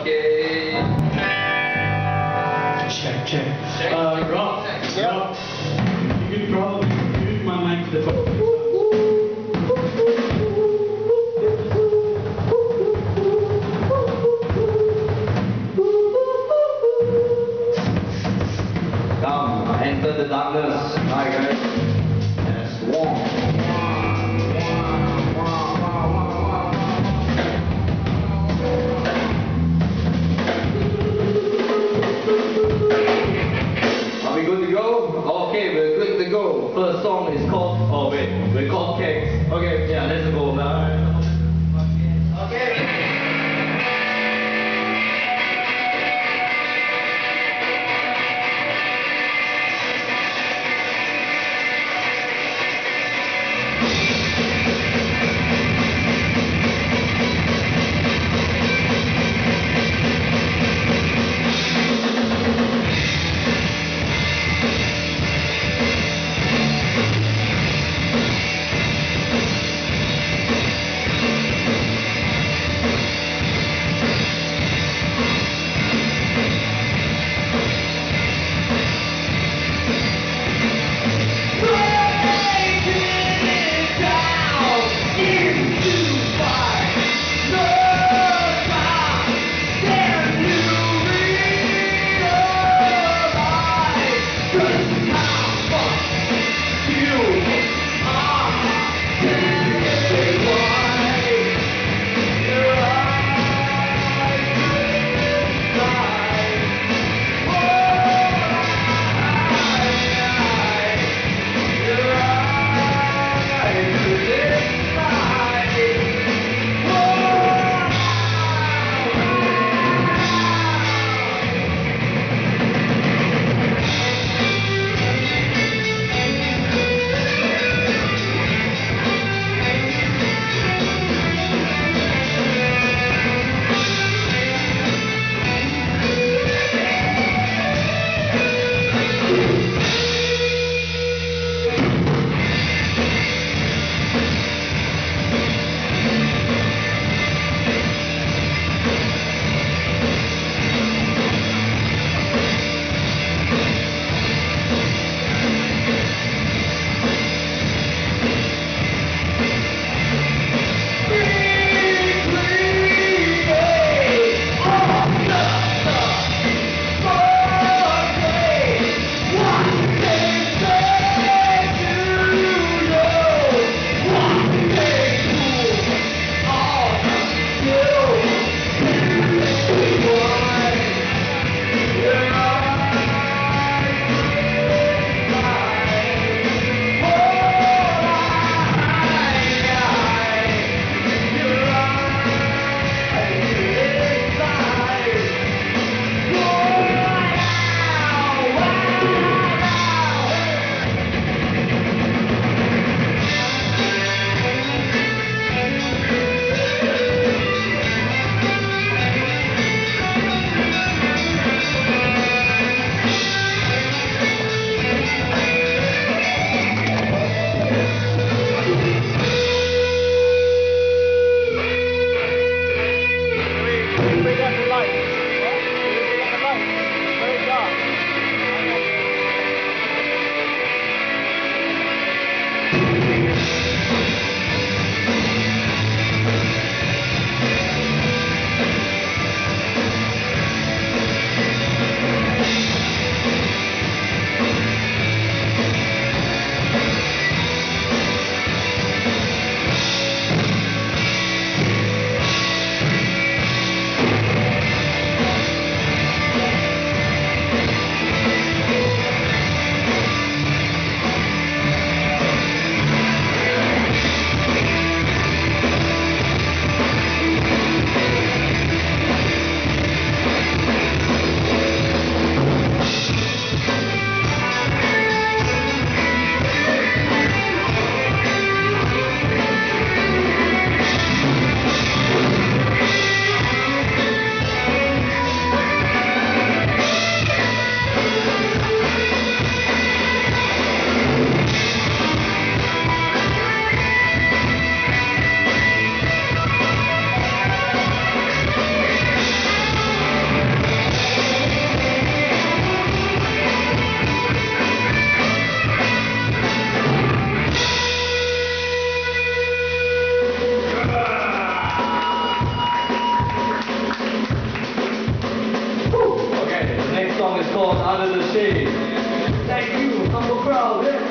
Okay. Check. Rob. Yeah. Rob, you could probably mute my mic to the phone. Come, enter the darkness, my guys. And swarm. Are we good to go? Oh. Shade. Thank you, humble crowd. Yeah.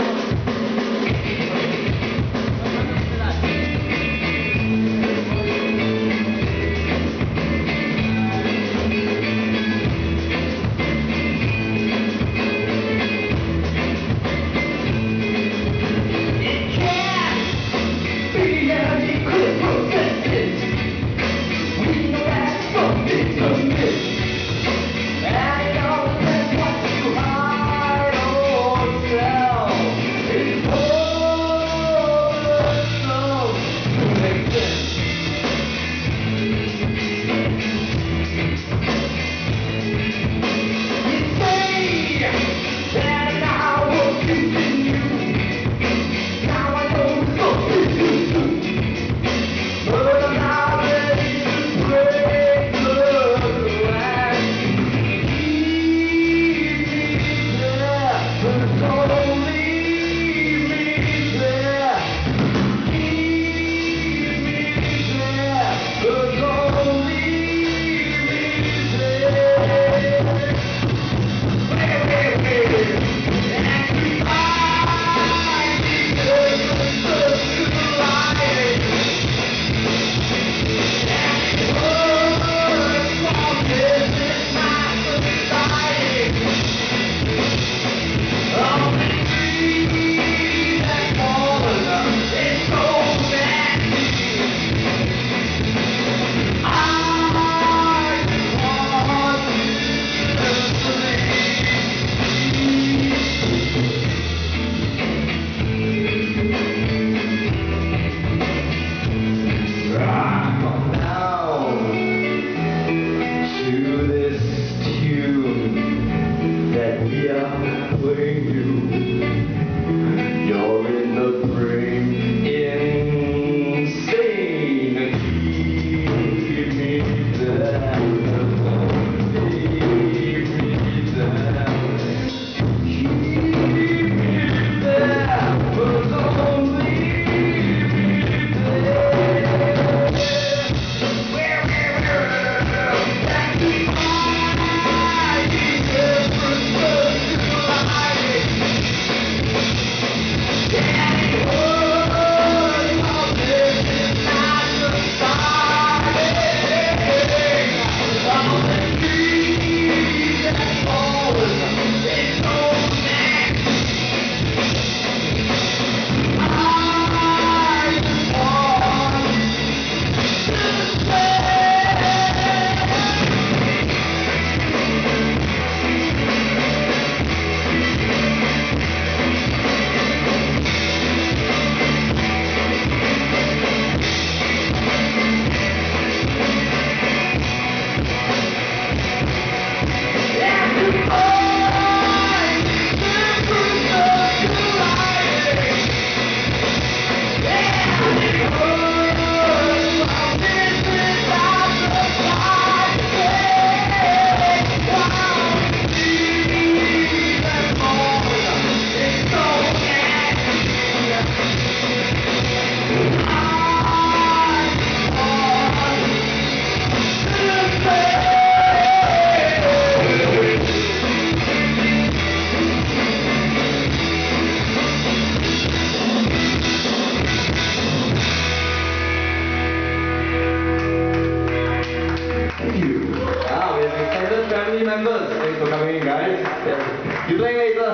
members. Thanks for coming in, guys. Yeah. You playing later?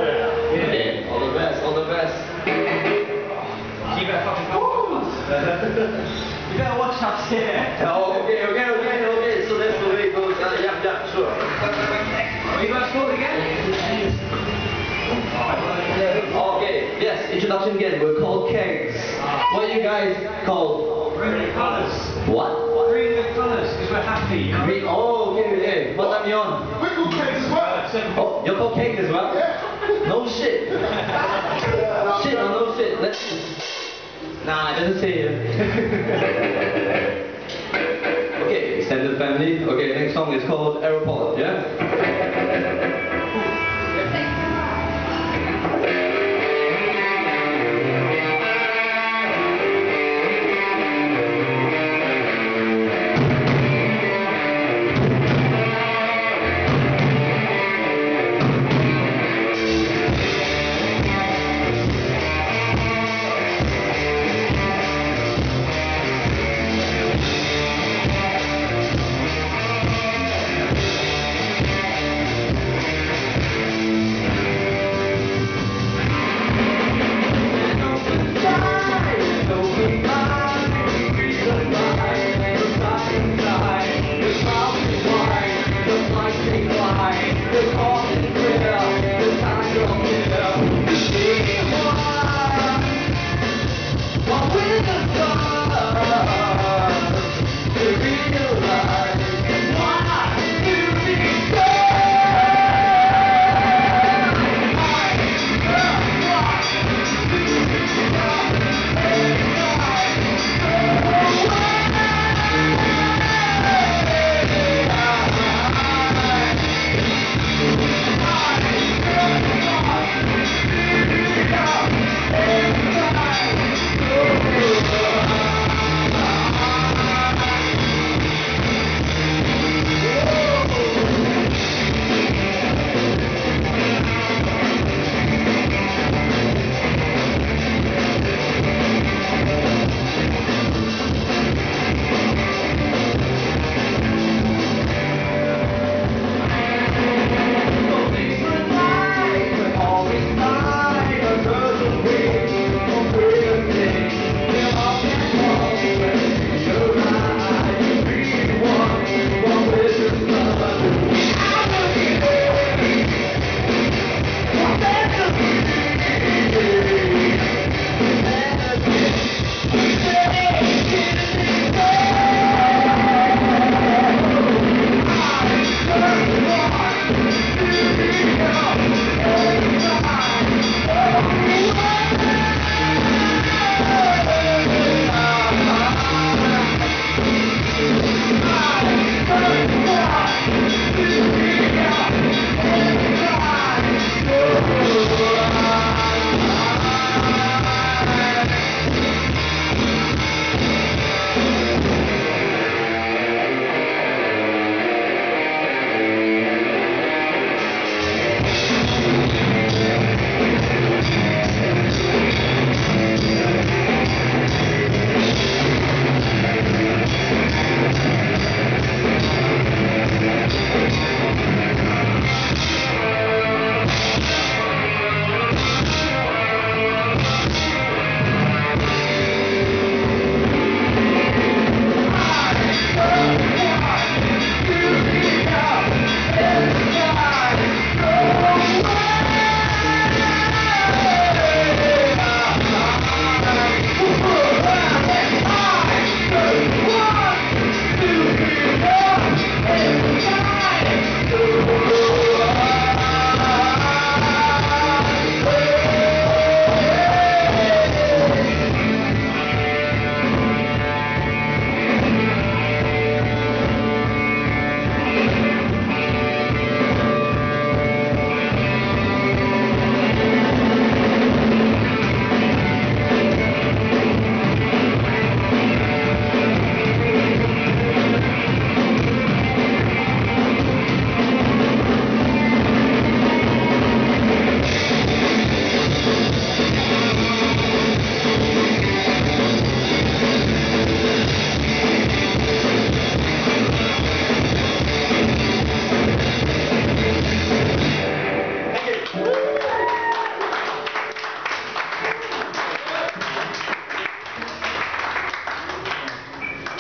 Yeah. All the best, all the best. Keep it fucking focused. You better watch out here. Oh, okay. So that's the way it goes. Yeah, sure. Are you guys called again? Okay, yes, introduction again. We're called Kegs. What are you guys called? Green colours. What? Green colours, because we're happy. You know? Green. Oh, okay. What time you on? We're called Kegs as well. Oh, you're called Kegs as well? Yeah. No shit. Shit or no shit? Nah, it doesn't say here. Okay, extended family. Okay, next song is called Aeroport, yeah?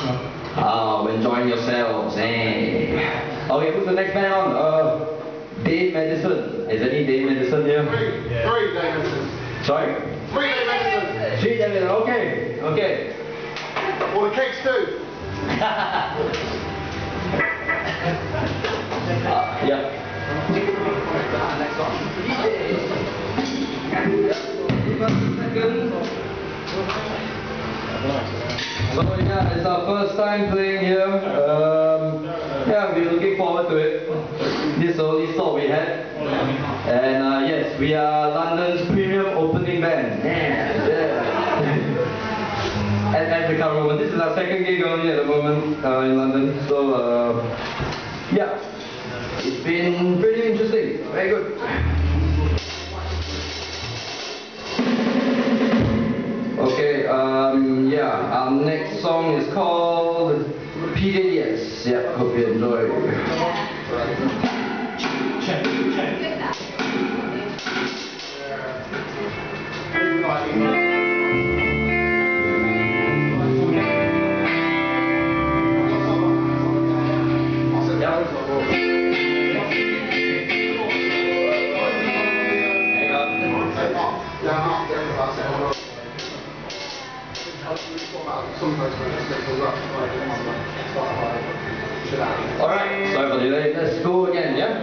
Enjoying yourselves. Eh? Okay, who's the next band on? Dave Madison. Is any Dave Madison here? Three Dave Madison. Sorry? 3 Dave Madison. 3 Dave Madison. Okay. Okay. All the cakes too. Yeah. Next one. So yeah, it's our first time playing here. Yeah, we're looking forward to it. This is the only slot we had. And yes, we are London's premium opening band. Yeah. At the current moment. This is our second gig only at the moment in London. So yeah, it's been pretty interesting. Very good. Okay, yeah, our next song is called PJDS. Yeah, hope you enjoy. Alright, sorry for the delay. Let's go again, yeah?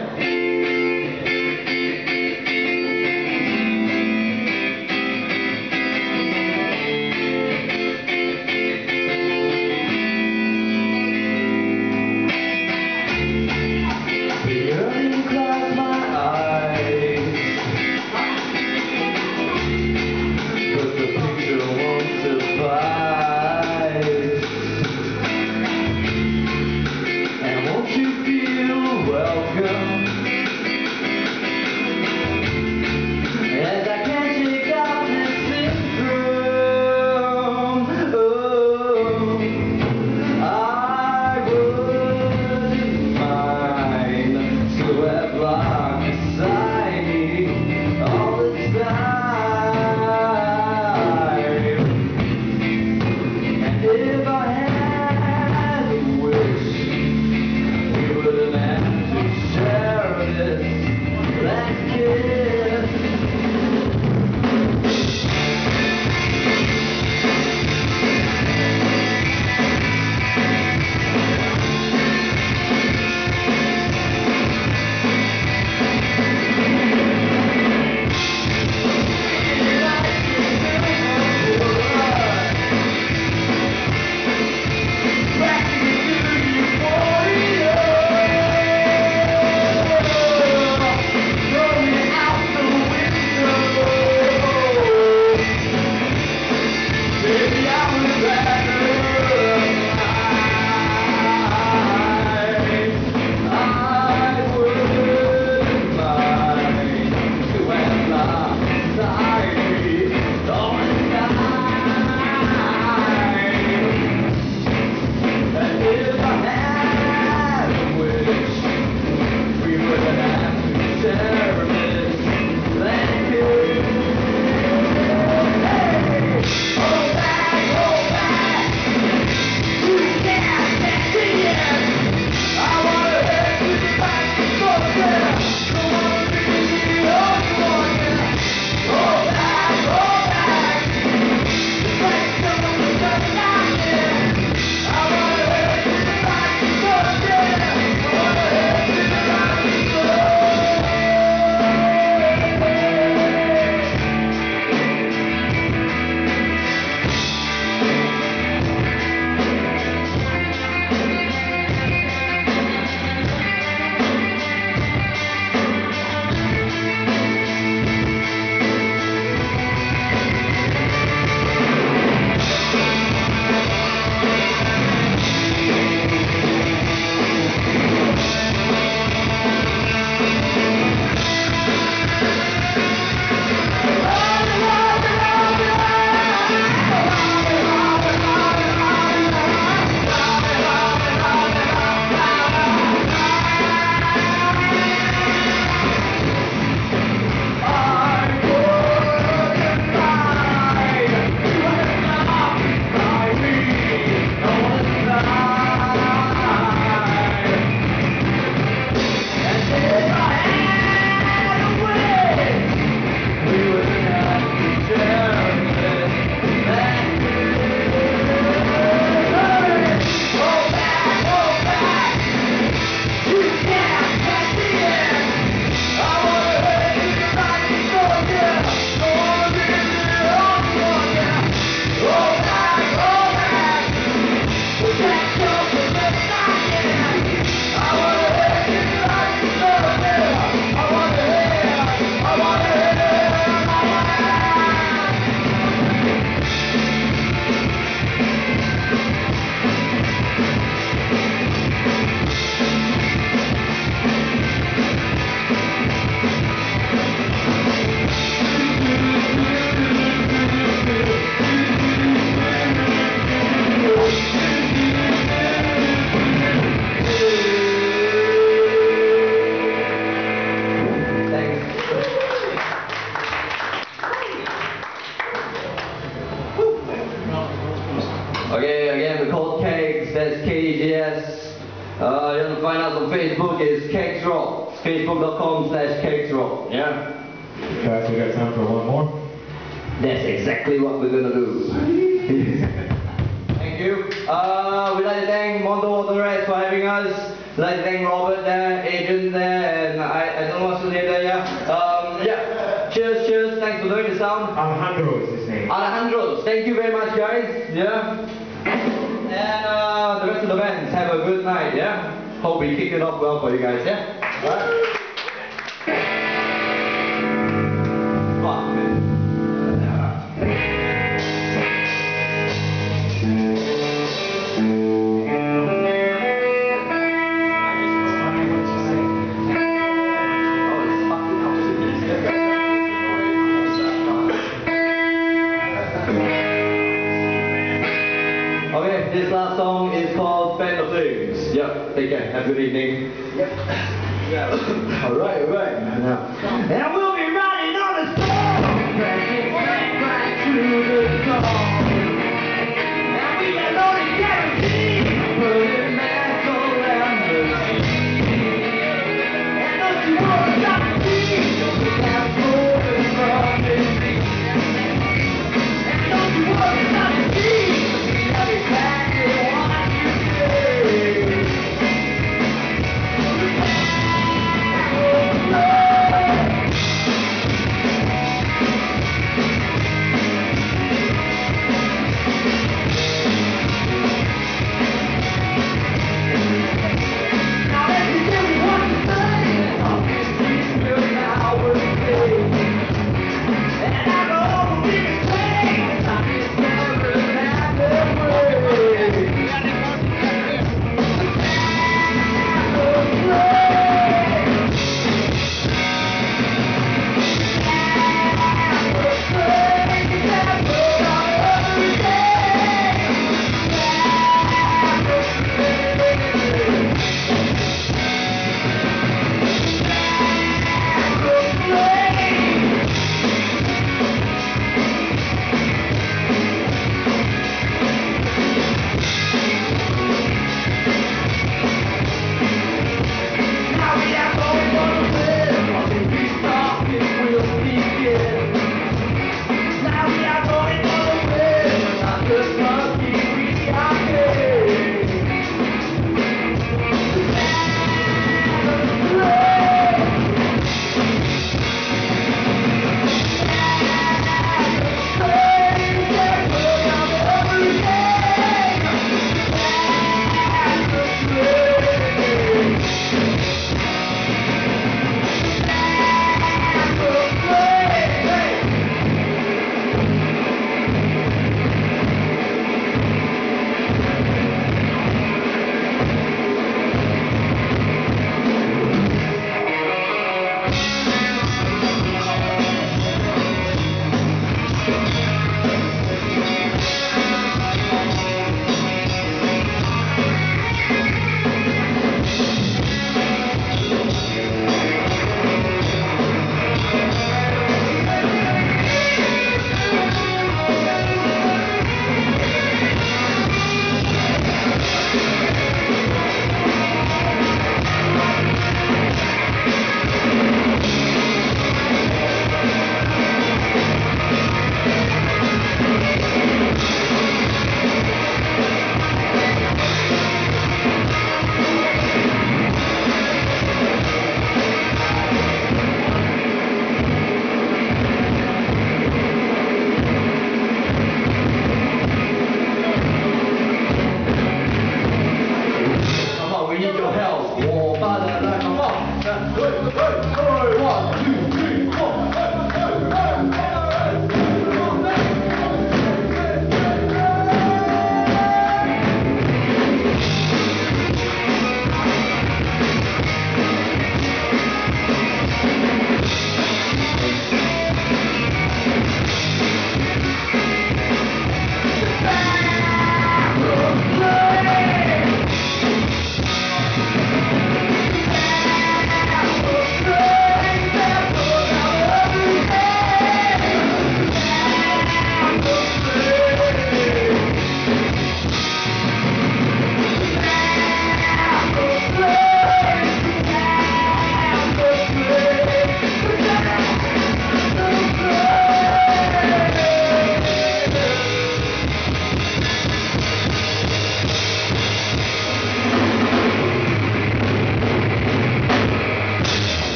Okay, again, we're called Kegs, that's K-E-G-S. You want to find us on Facebook, it's Kegs Rock. Facebook.com/Kegs Rock, yeah? Guys, we got time for one more. That's exactly what we're gonna do. Thank you. We'd like to thank Mondo Autores for having us. We'd like to thank Robert there, Adrian there, and I don't know what's the name there, yeah? Yeah. Cheers, thanks for doing the sound. Alejandro is his name. Alejandro, thank you very much, guys. Yeah. And the rest of the bands, have a good night. Yeah. Hope we kicked it off well for you guys. Yeah. Right. Fuck, man. Okay, this last song is called Fan of Things. Yeah, take care. Have a good evening. Yep. Yeah. Alright. And we'll be riding on the storm, crashing right through the storm. And we got no guarantee, putting metal and the sea. And don't you want to stop the sea, without moving from the sea. And don't you want to stop the sea. Exactly what you say.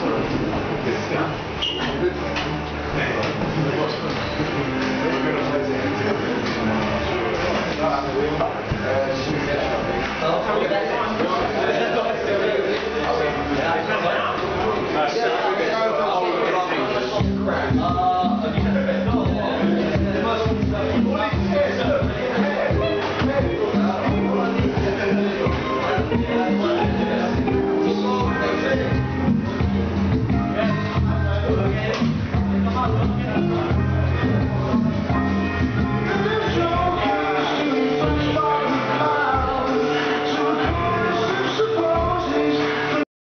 So,